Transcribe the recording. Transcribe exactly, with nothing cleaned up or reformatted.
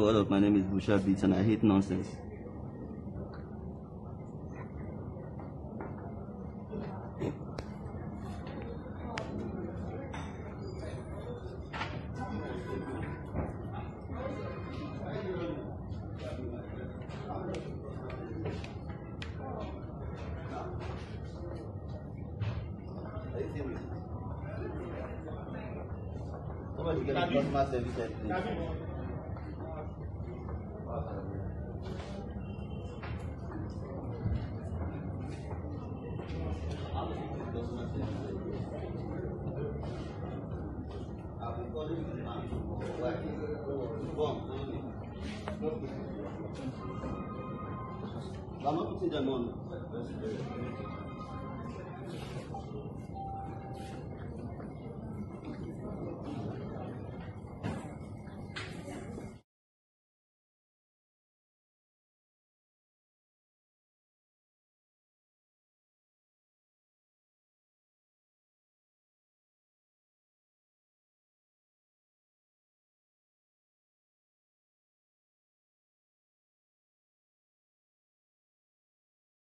what up? My name is Busha Beats and I hate nonsense. Somebody get a customer service help, please. I'm not putting them on.